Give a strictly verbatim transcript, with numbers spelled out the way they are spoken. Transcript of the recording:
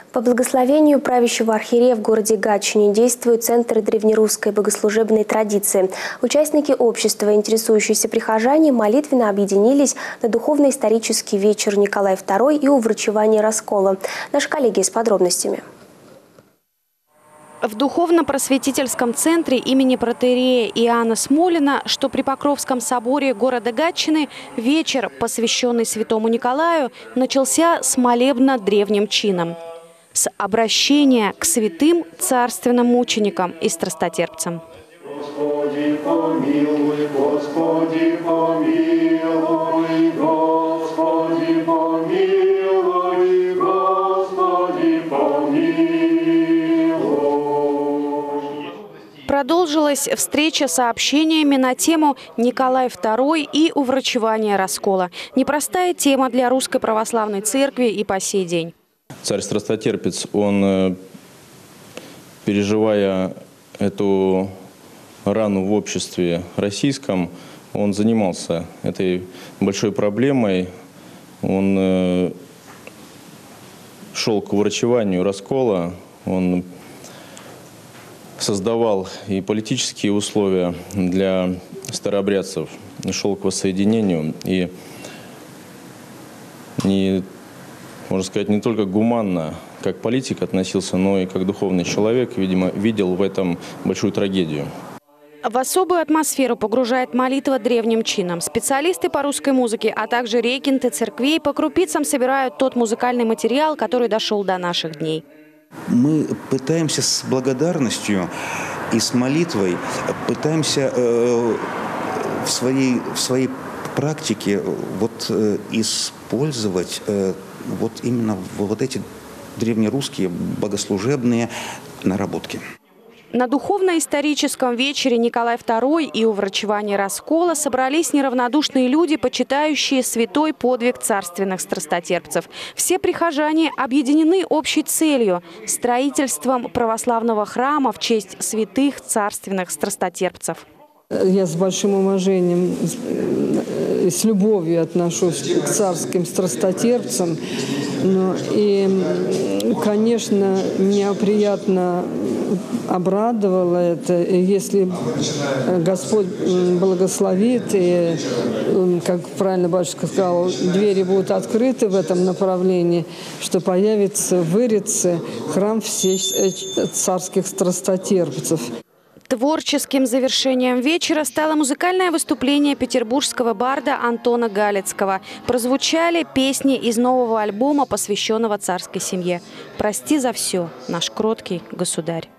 По благословению правящего архиерея в городе Гатчине действует Центр древнерусской богослужебной традиции. Участники общества, интересующиеся прихожане, молитвенно объединились на духовно-исторический вечер Николай второй и уврачевание раскола. Наши коллеги с подробностями. В духовно-просветительском центре имени протоиерея Иоанна Смолина, что при Покровском соборе города Гатчины, вечер, посвященный святому Николаю, начался с молебна древним чином. С обращения к святым царственным мученикам и страстотерпцам. Господи, помилуй, Господи, помилуй, Господи, помилуй, Господи, помилуй. Продолжилась встреча сообщениями на тему «Николай второй и уврачевание раскола». Непростая тема для Русской Православной Церкви и по сей день. Царь-страстотерпец, он, переживая эту рану в обществе российском, он занимался этой большой проблемой. Он шел к уврачеванию раскола, он создавал и политические условия для старообрядцев, шел к воссоединению и не... можно сказать, не только гуманно, как политик относился, но и как духовный человек, видимо, видел в этом большую трагедию. В особую атмосферу погружает молитва древним чинам. Специалисты по русской музыке, а также регенты церквей по крупицам собирают тот музыкальный материал, который дошел до наших дней. Мы пытаемся с благодарностью и с молитвой, пытаемся э, в своей, в своей практике вот, э, использовать э, вот именно вот эти древнерусские богослужебные наработки. На духовно-историческом вечере Николай второй и уврачевание раскола собрались неравнодушные люди, почитающие святой подвиг царственных страстотерпцев. Все прихожане объединены общей целью – строительством православного храма в честь святых царственных страстотерпцев. Я с большим уважением и с любовью отношусь к царским страстотерпцам. Ну, и, конечно, меня приятно обрадовало это. Если Господь благословит, и, как правильно батюшка сказал, двери будут открыты в этом направлении, что появится в Ирице храм всех царских страстотерпцев. Творческим завершением вечера стало музыкальное выступление петербургского барда Антона Галицкого. Прозвучали песни из нового альбома, посвященного царской семье. «Прости за все, наш кроткий государь».